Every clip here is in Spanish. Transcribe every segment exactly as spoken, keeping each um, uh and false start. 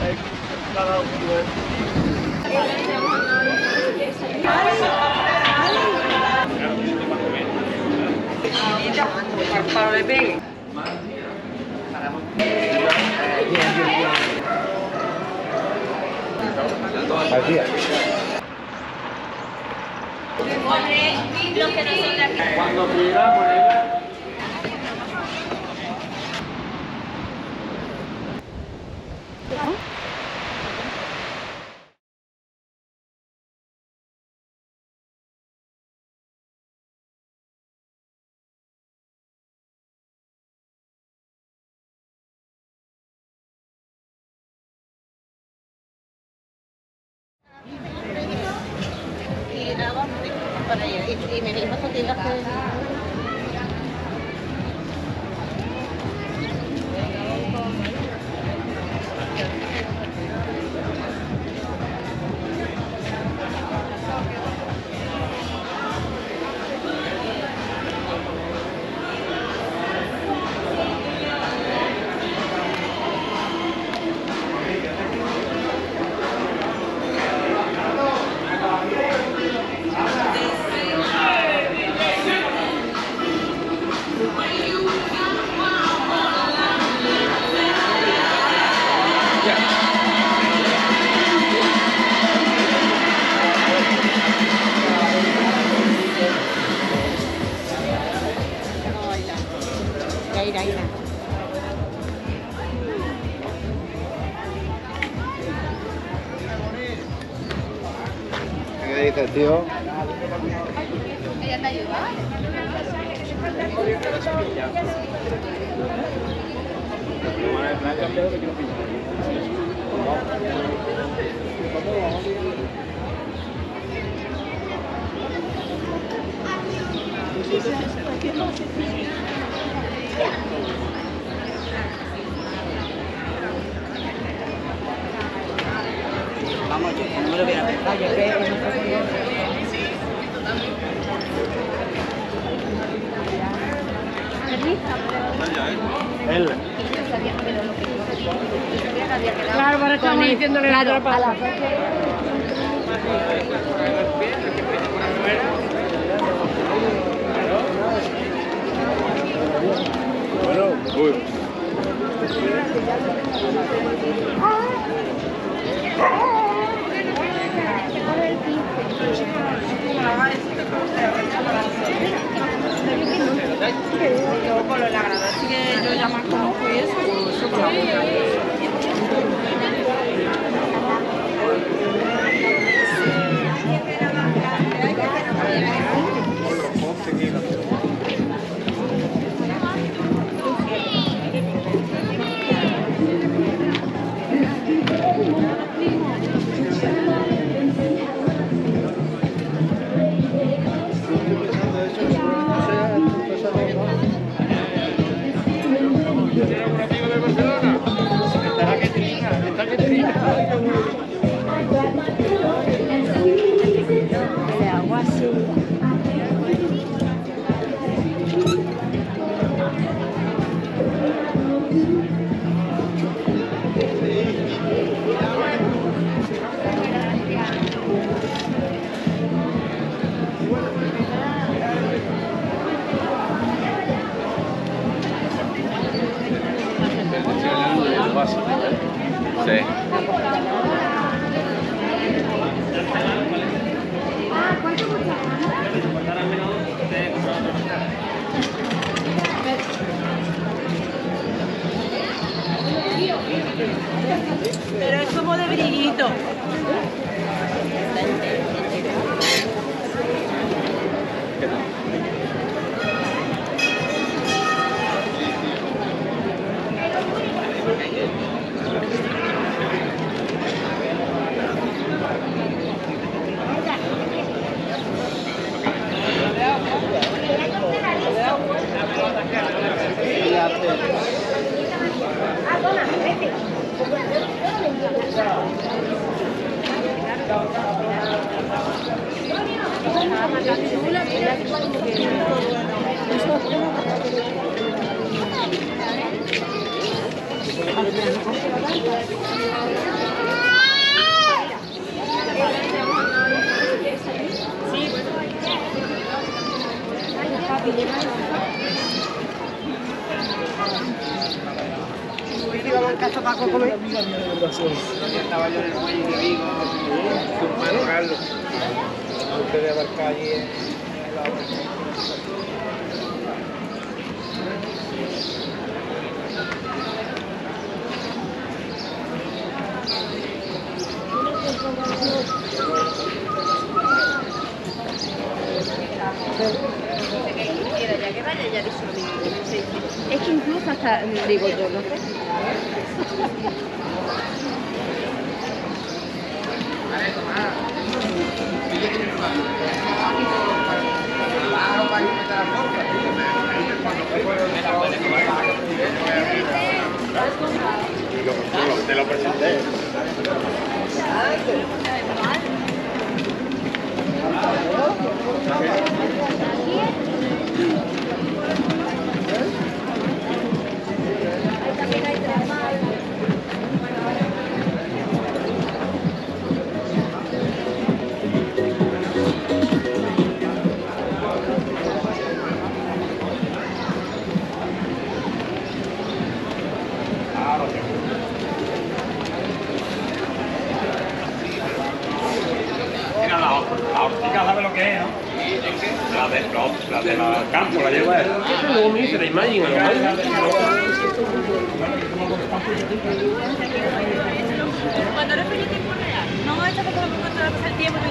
Para le pegue. Cuando quiera, ponerla. Y me dijo que ibas a ir ahí. ¿Qué dices, tío? ¿Ella te ayuda? Vamos, yo no me lo voy a pensar, yo creo que Él. claro, para estar diciéndole la ropa. Bueno, uy. Yo por lo la grada, así que yo ya más conozco y eso, pues eso por la Sí. Pero es como de brillito. Gracias. cacho Paco comer. Estaba yo en el muelle de Vigo, su hermano Carlos. Ustedes abarcar allí en la obra. Ya que vaya, ya dice. Es que incluso hasta, digo yo, no sé. Te lo presenté. Mira, la, la ortiga sabe lo que es, ¿no? La de los, la de los campos, la lleva él. Eso luego me dice la imagen, ¿no? Cuando eres feliz tiempo real. No, esta cosa me encuentro la el tiempo,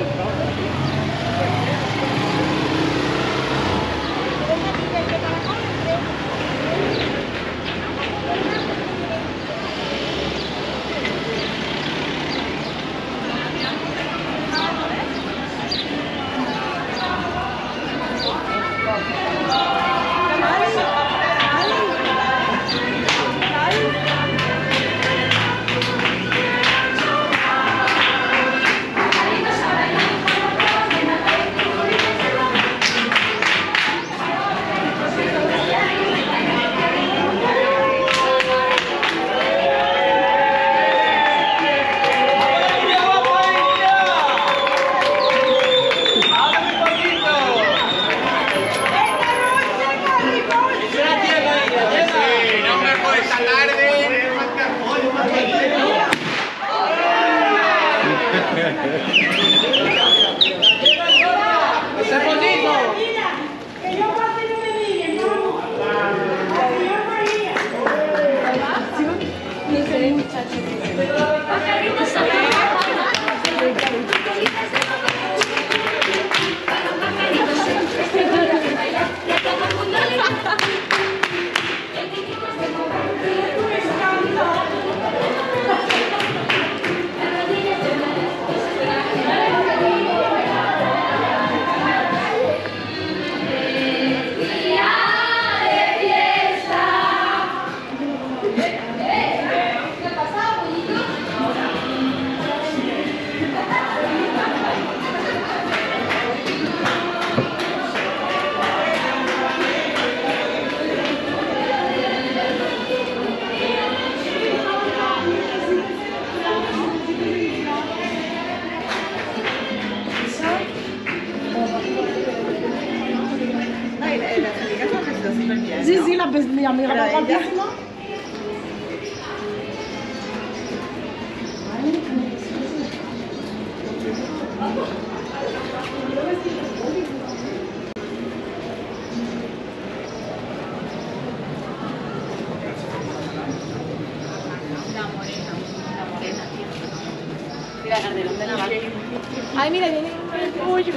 Sí, sí, la, mi amiga Pero va ella- guapísima. La morena, la morena, tío. Mira, Cardelón de Navarra. Ay, mira, viene el pollo.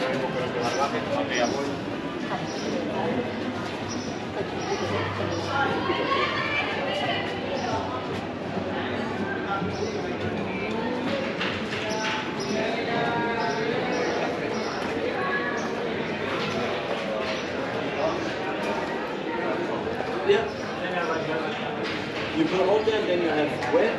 You put all that, then you have wet.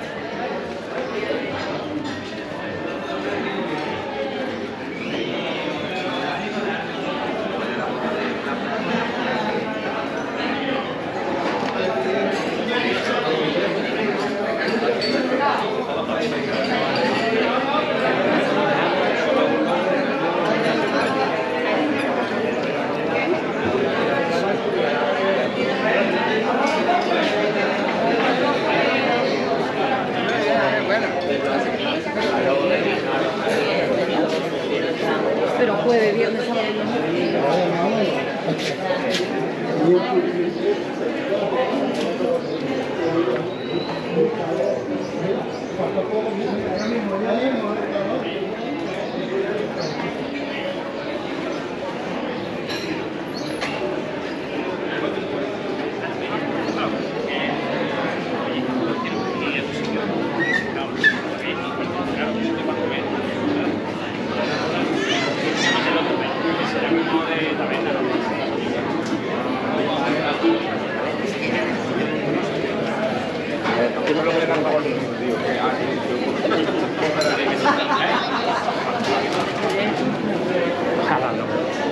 Jalando.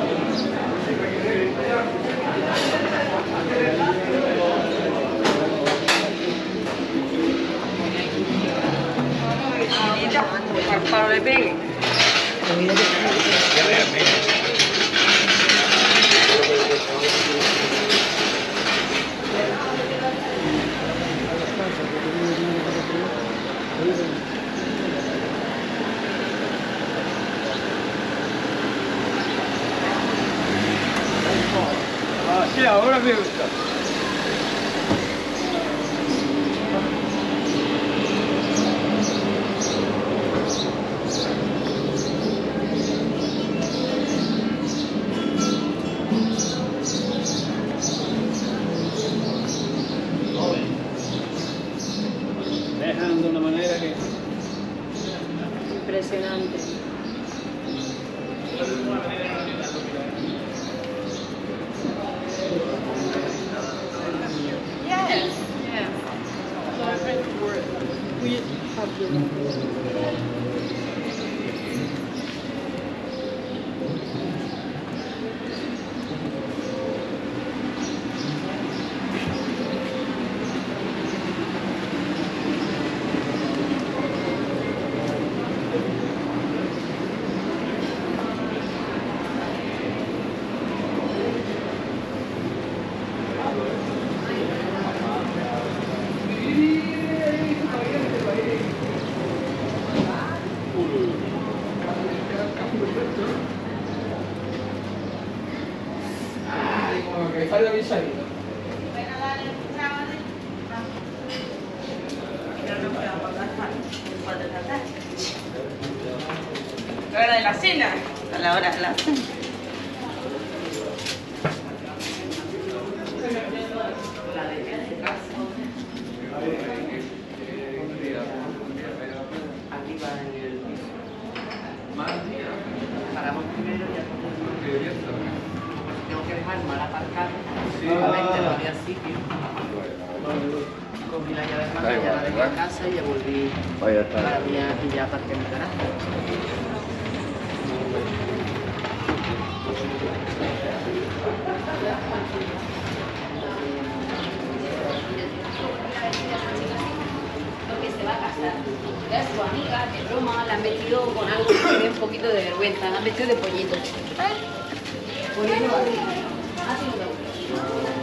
Para le pegue. Ah, sí, ahora me gusta. Dejan de una manera que... Impresionante. Yes. Yes. So I think we're, we have to. La hora de la cena. A la hora de la cena. Aquí va en el piso. Paramos primero y ya. Tengo que dejar mal aparcado. Solamente no había sitio. Cogí la llave más, ya la dejé en casa y ya volví para mí y ya aparqué mi garaje. Porque se va a casar. Es su amiga, de broma, la han metido con algo que me dé un poquito de vergüenza, la han metido de pollito. Pollito así. Así no me gusta.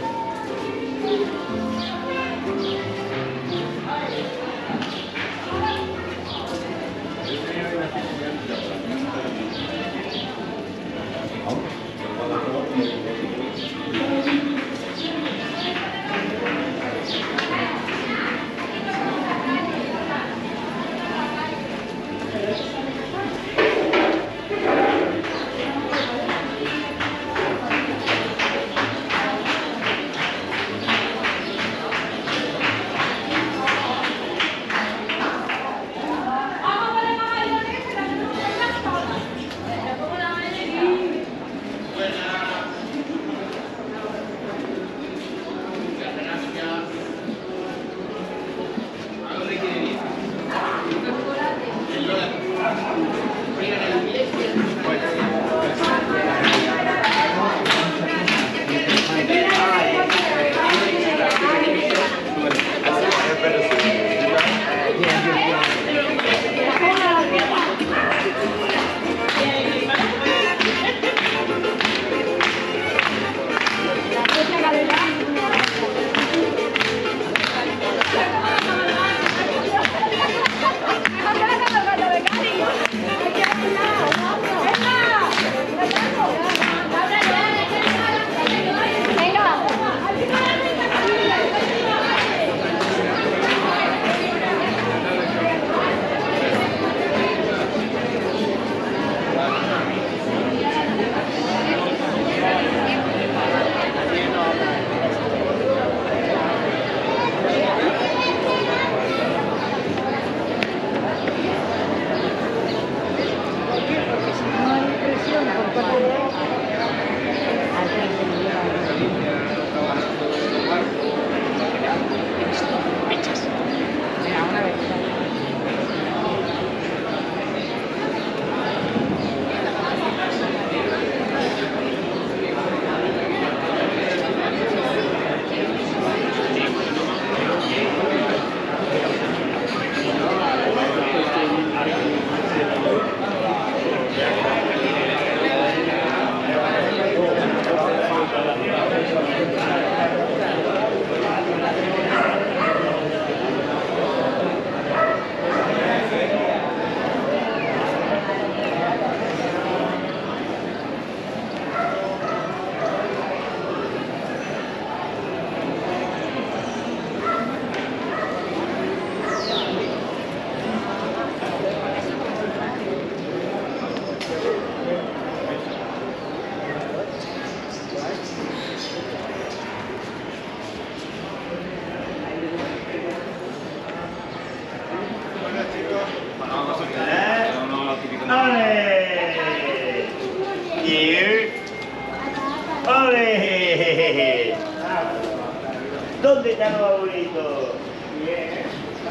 ¿Dónde está lo bonito? Bien.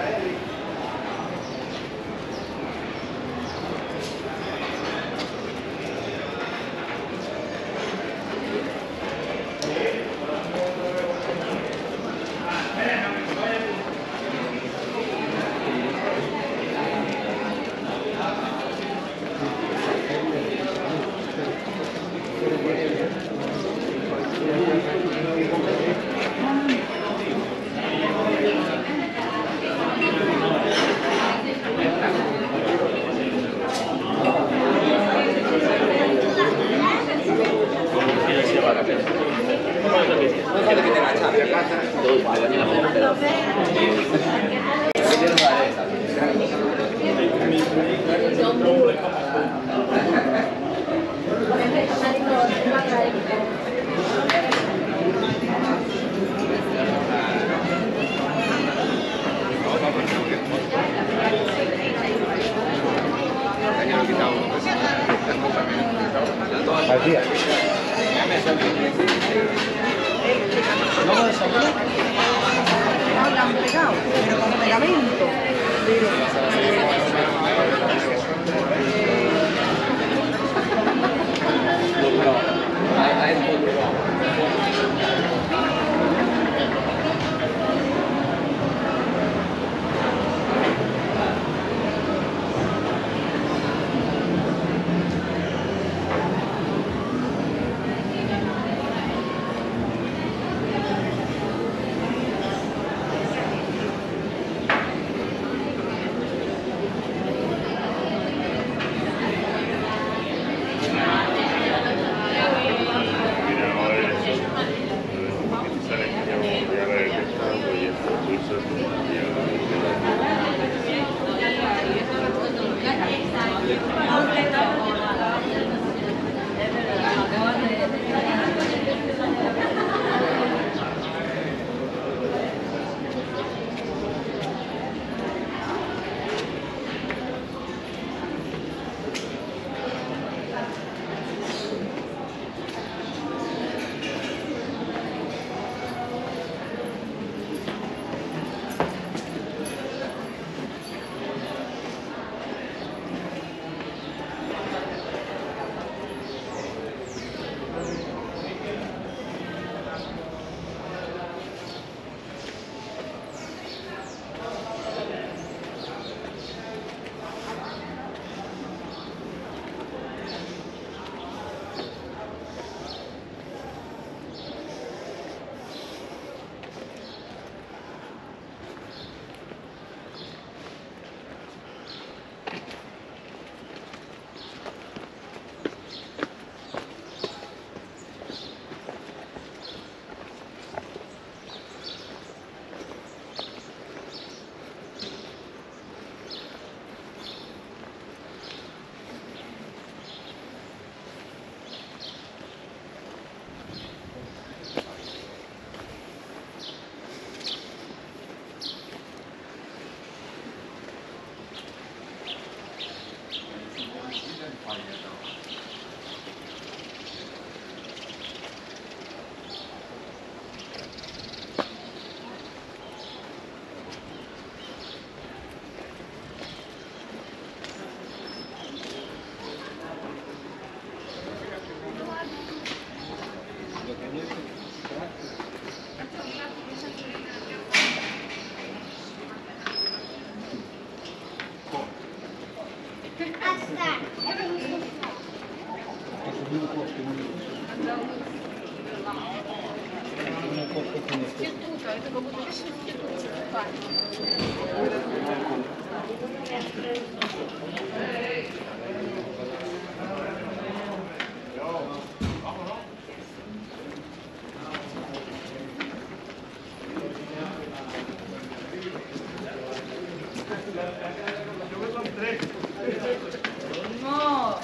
No.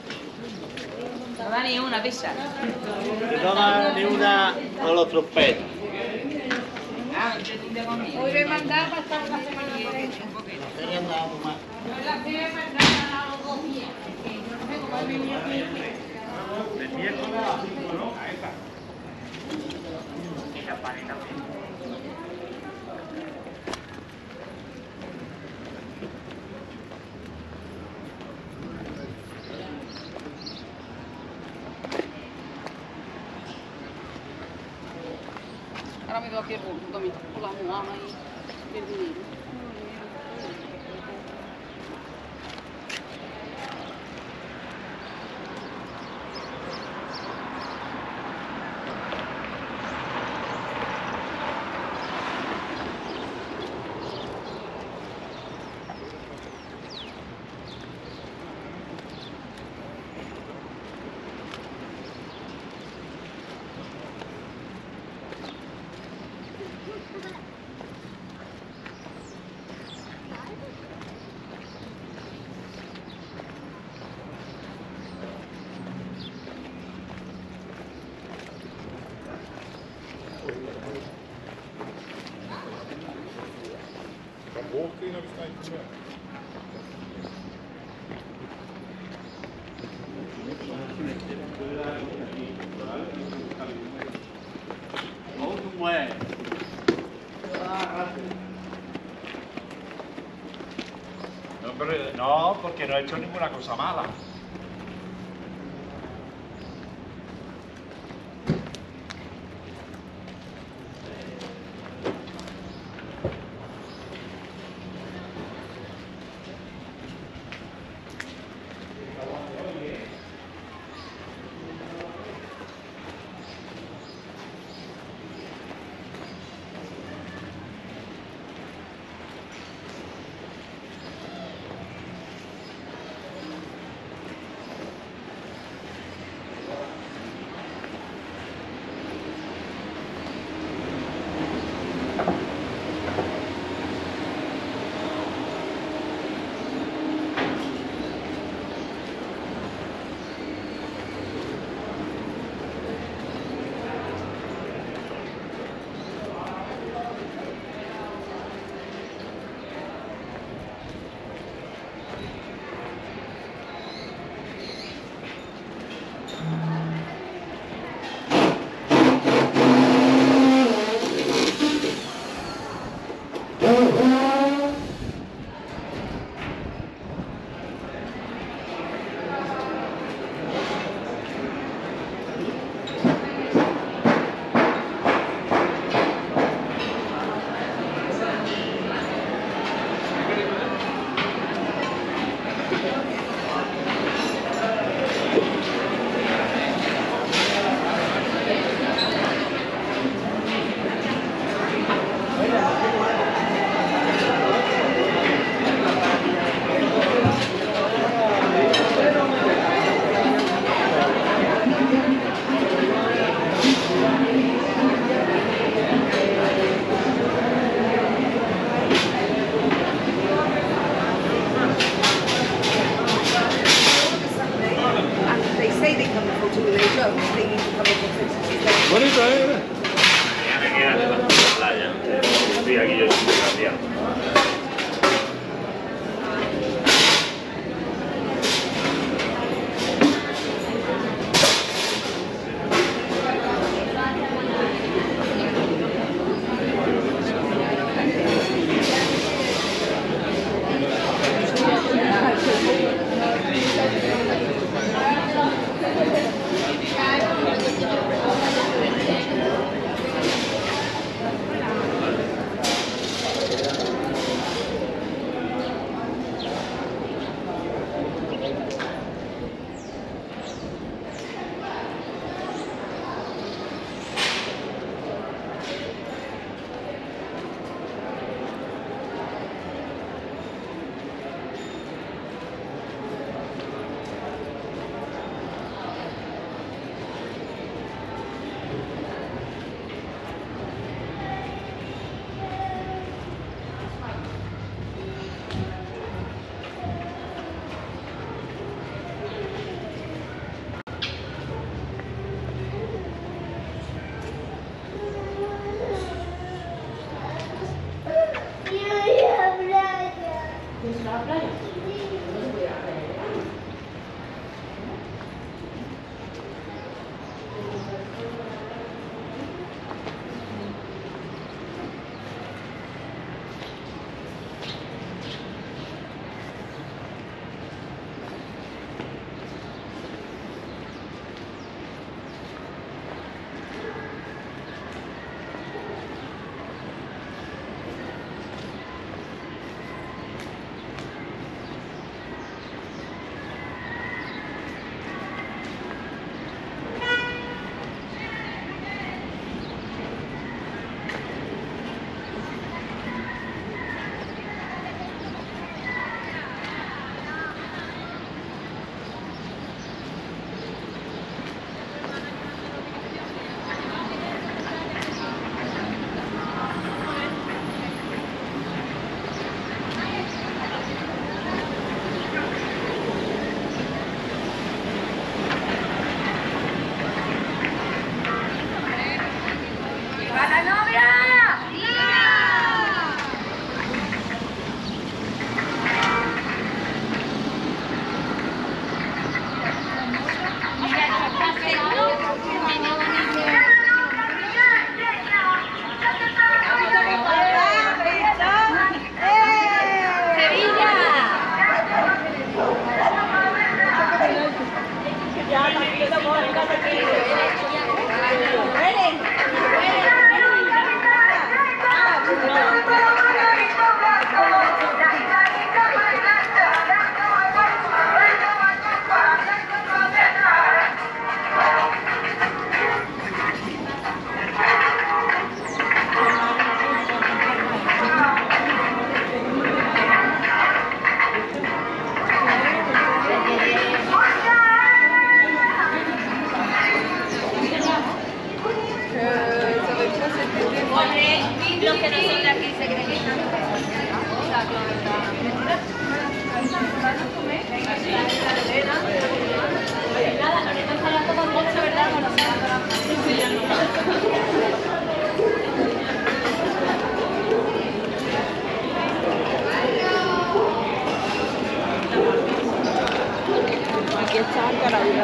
No da ni una pizza. No da ni una a los trompetos. Ah, yo te conmigo. Hoy me mandaba para estar la semana que viene. Un poquito. Yo la fui a mandar a los dos días. Yo no sé cómo ha venido aquí. De miércoles a cinco, ¿no? A esa. Y la panita. Qué bonito, también con la moana ahí. Qué bonito. Walking upside down. Old way. No, pero, no, porque no he hecho ninguna cosa mala. Los que no son de aquí se creen que están. Nada, no le pasa todo el mundo, ¿verdad? Aquí está para ayudar.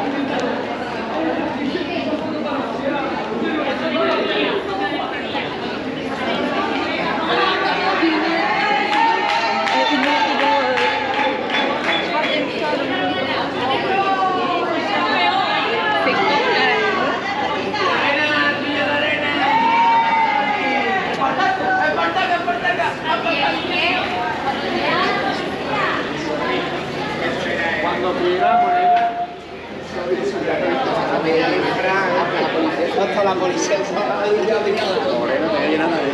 Cuando quiera, por ella. Hasta la policía. Moreno, te llena de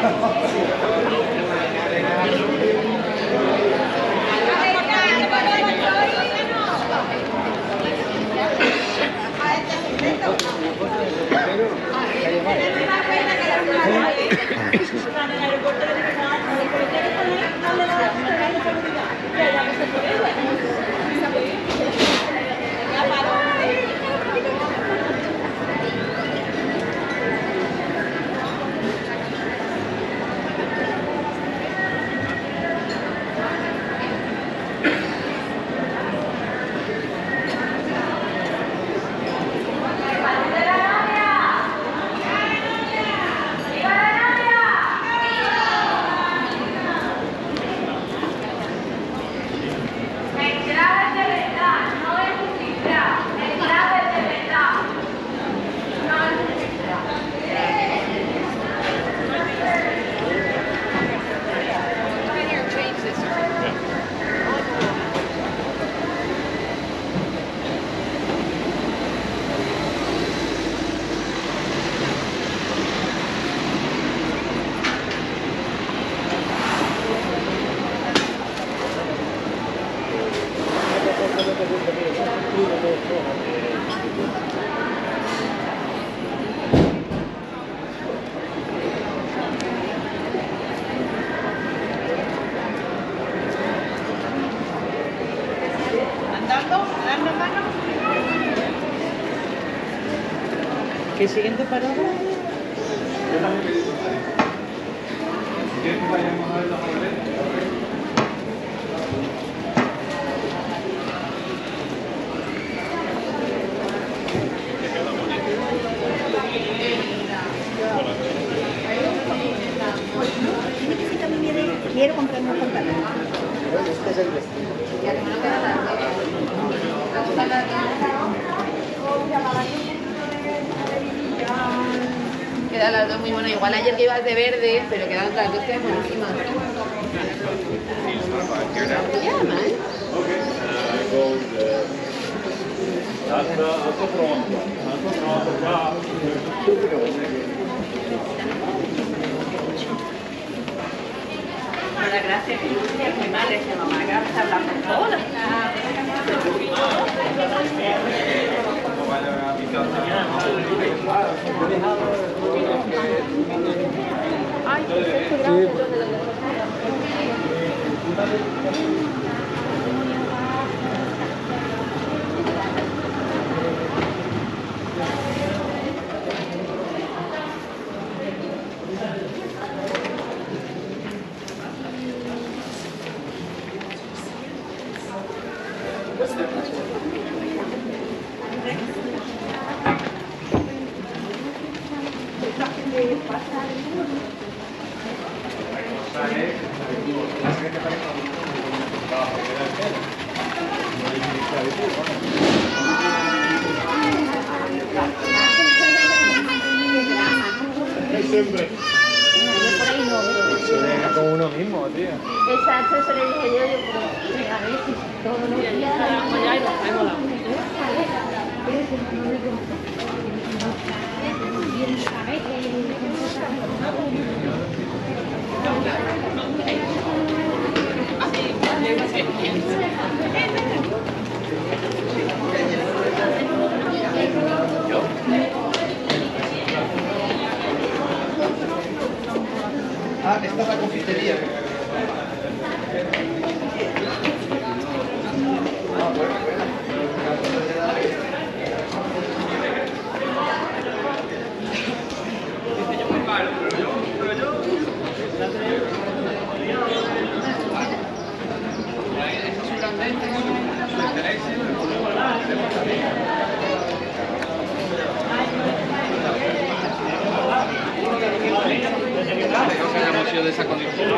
¿Qué siguiente parada? Quiero comprarme un pantalón. Este es el vestido. Quedan las dos muy buenas. Igual ayer que ibas de verde, pero quedan las dos que buenísimas. Yeah, man. La gracia que es muy mal, es que mamá se habla con todas. Ay, qué gracias. Siempre. Por ahí no, mismo, tío. Exacto, eso le dije yo, yo, pero venga, a ver si todos los días... Ya y nos traemos la Ah, esta es la confitería. Hemos sido de esa condición.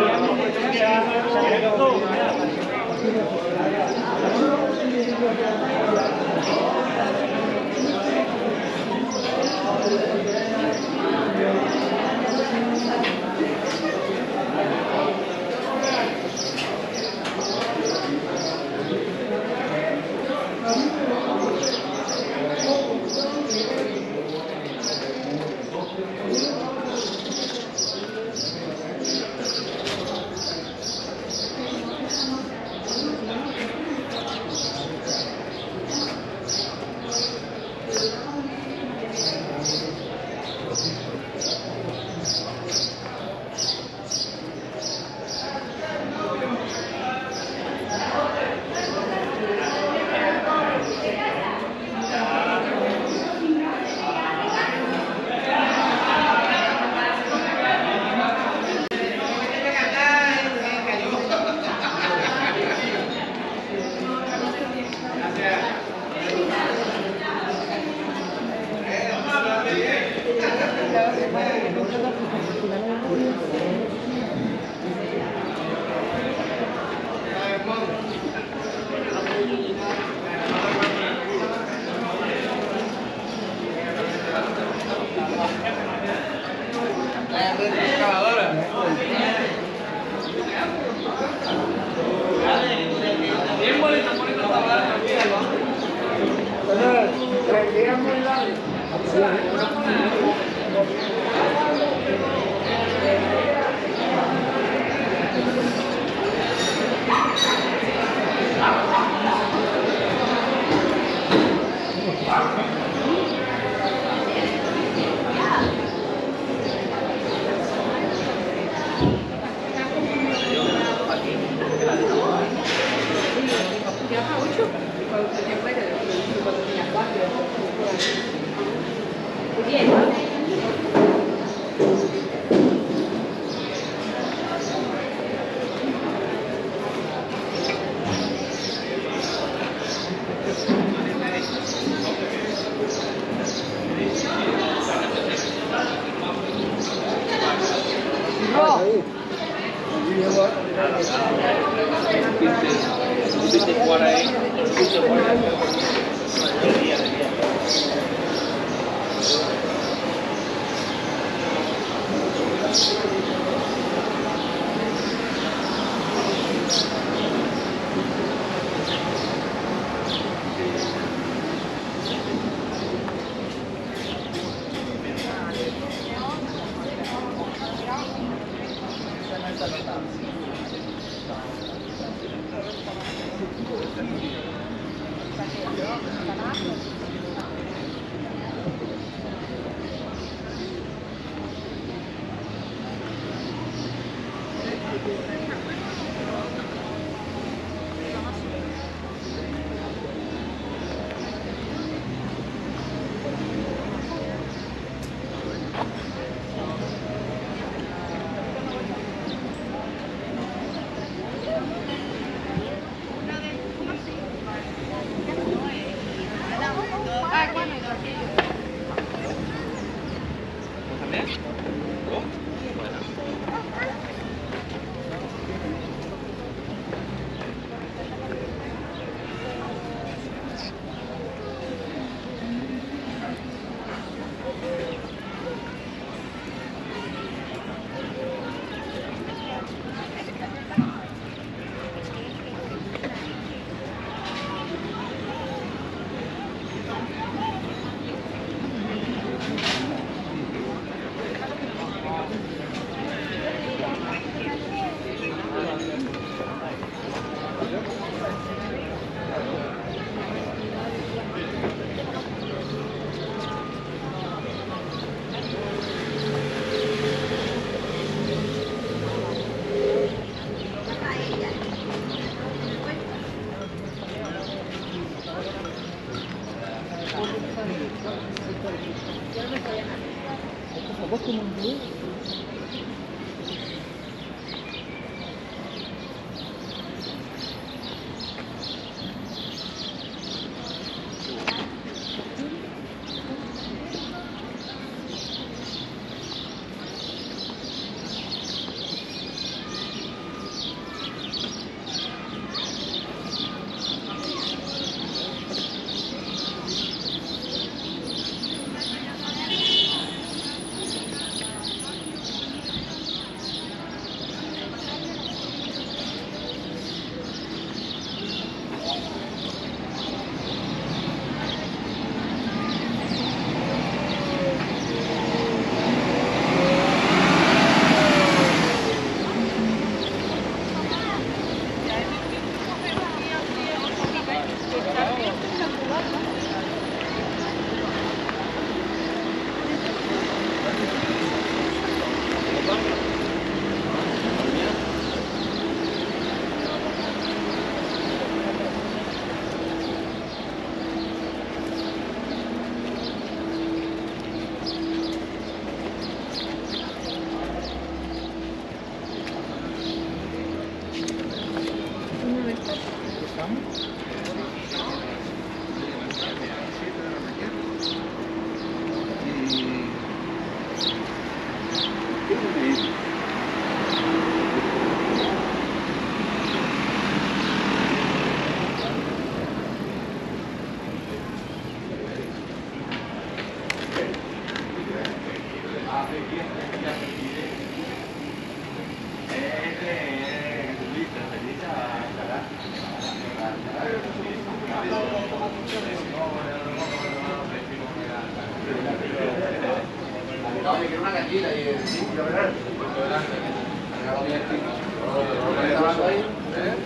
tranquila y el sitio delante, el puesto delante. Cargado bien el pico. No, no, no, no, ahí, ¿eh?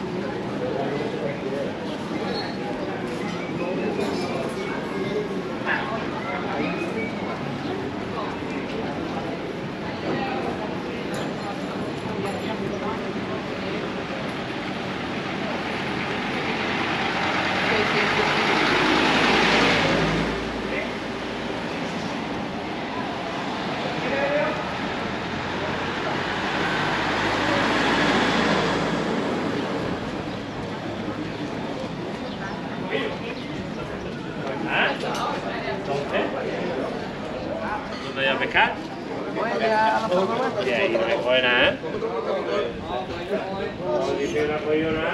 ¿Dónde voy a pescar? Y ahí no me coge nada, ¿eh? No dice que no ha cogido nada.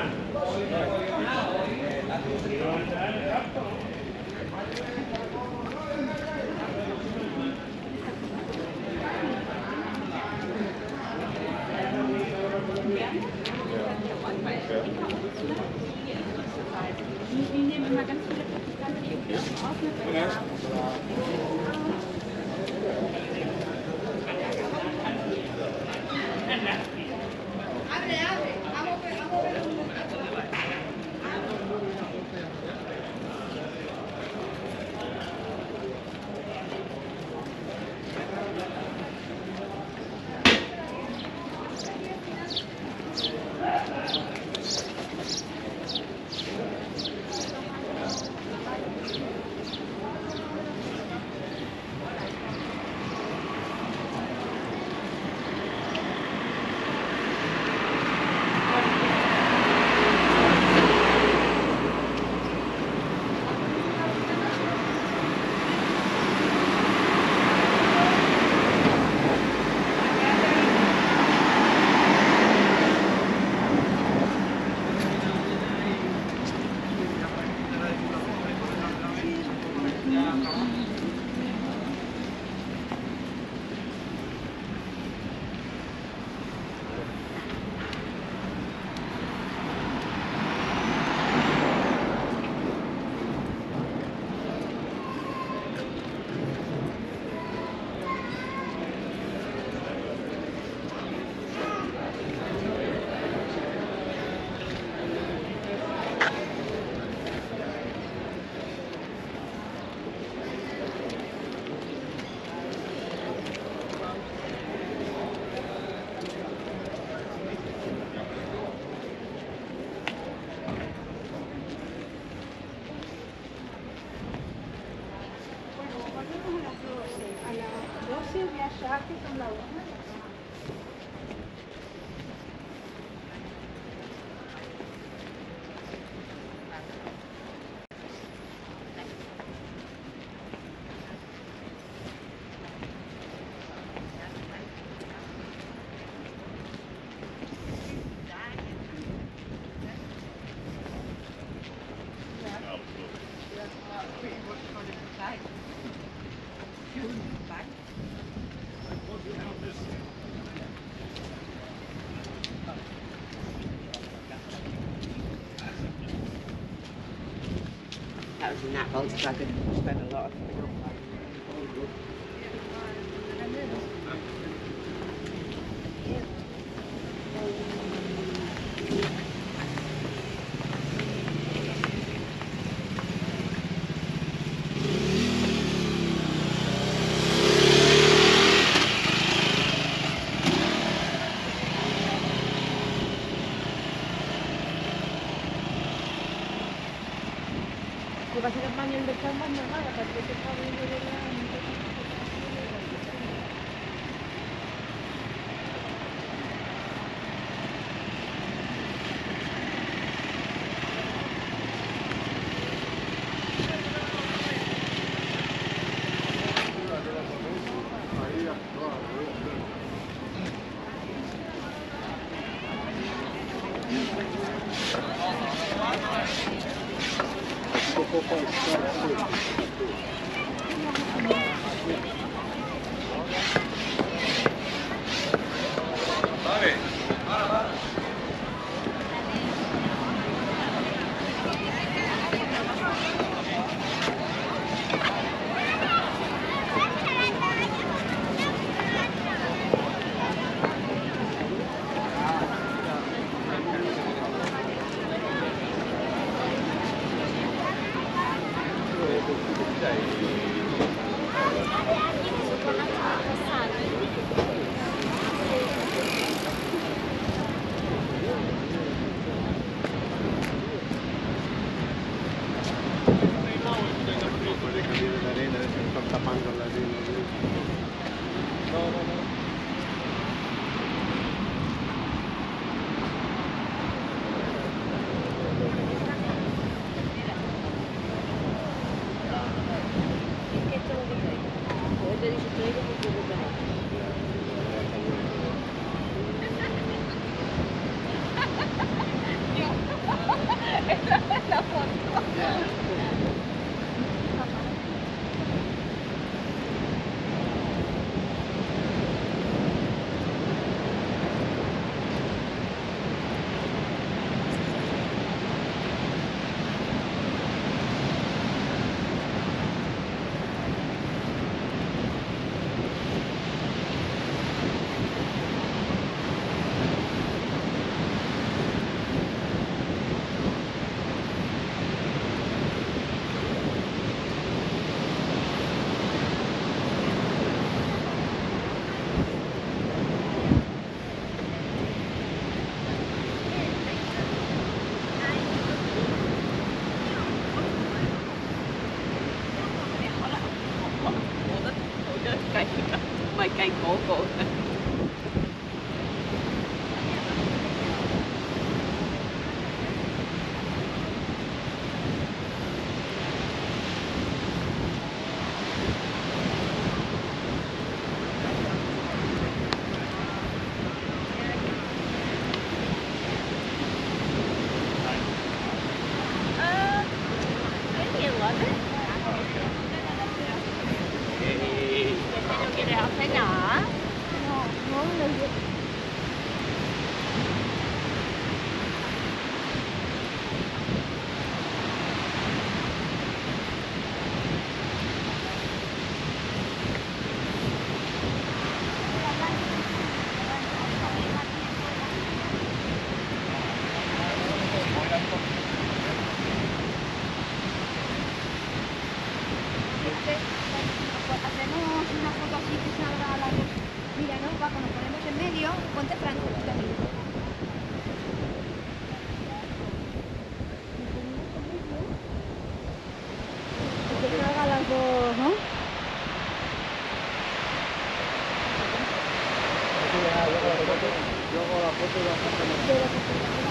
That was in that boat, so I could spend a lot of time. Lo que pasa es que el baño del descanso es normal, a partir de que está abriendo de la... foto de la foto. de la fotografía.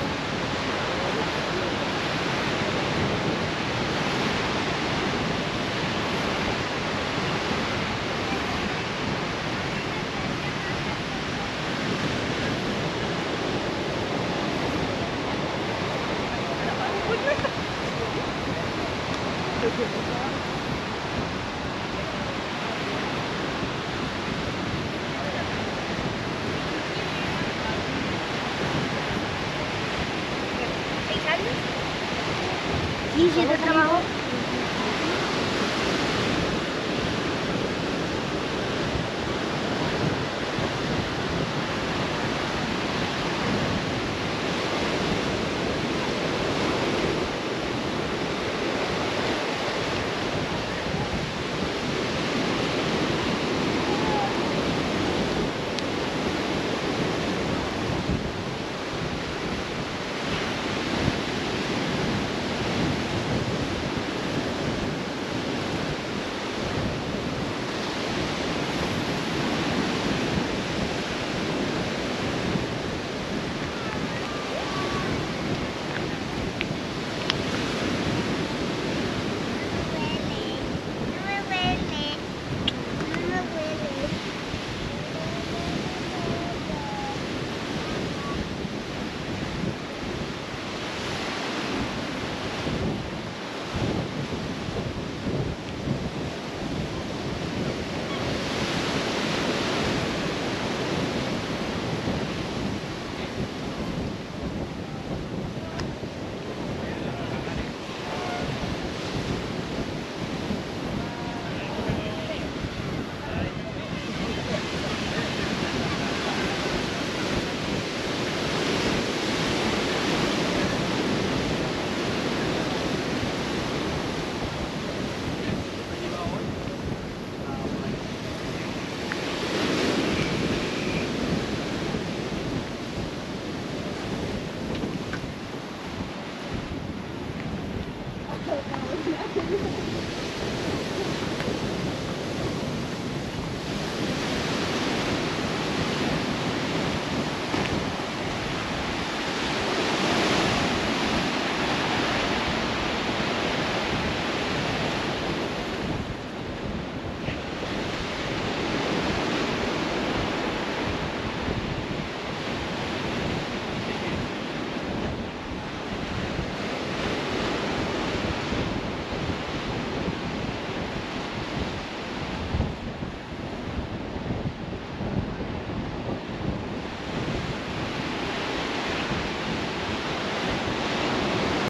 ¿Seis años? ¿quince de trabajo?